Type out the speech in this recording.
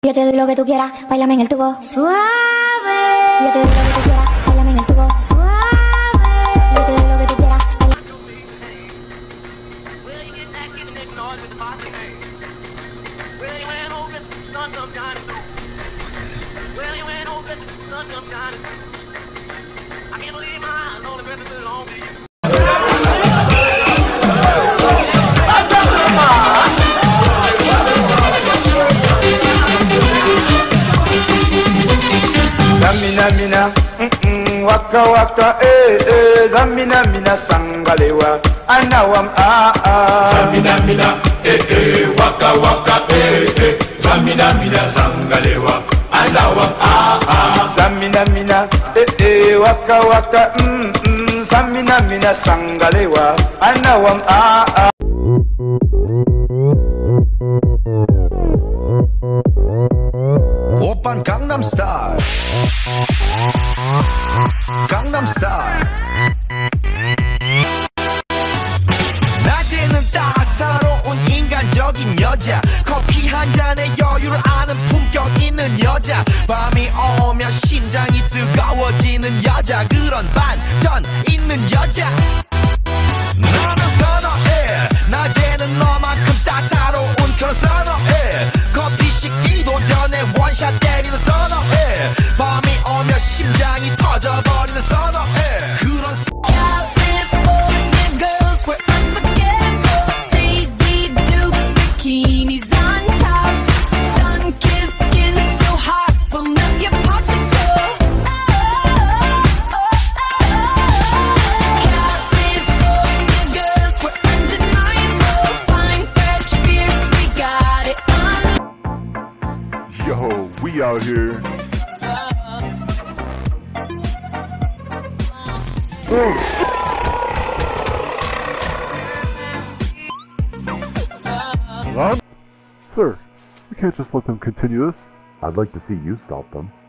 Yo te doy lo que tú quieras, bailame en el tubo suave. Yo te doy lo que tú quieras, bailame en el tubo suave. Yo te doy lo que tú quieras, Zamina mina, waka waka, zamina mina sangalewa, anawam Zamina mina, waka waka, zamina mina sangalewa, anawam Zamina mina, waka waka, zamina mina sangalewa, anawam 오빤 강남스타일 강남스타일 낮에는 따사로운 인간적인 여자 커피 한 잔에 여유를 아는 품격 있는 여자 밤이 오면 심장이 뜨거워지는 여자 그런 반전 있는 여자 나는 선호해 낮에는 너만큼 따사로운 그런 선호해 커피 식기도 전에 원샷 때리는 선호해 밤이 오면 심장이 터져버리는 선호해 그런 California girls were unforgettable. Daisy Dukes, bikinis on top. Sun-kissed skin so hot, will melt your popsicle. California girls were undeniable. Fine, fresh beers, we got it on. Yo, we out here. Sir, we can't just let them continue this. I'd like to see you stop them.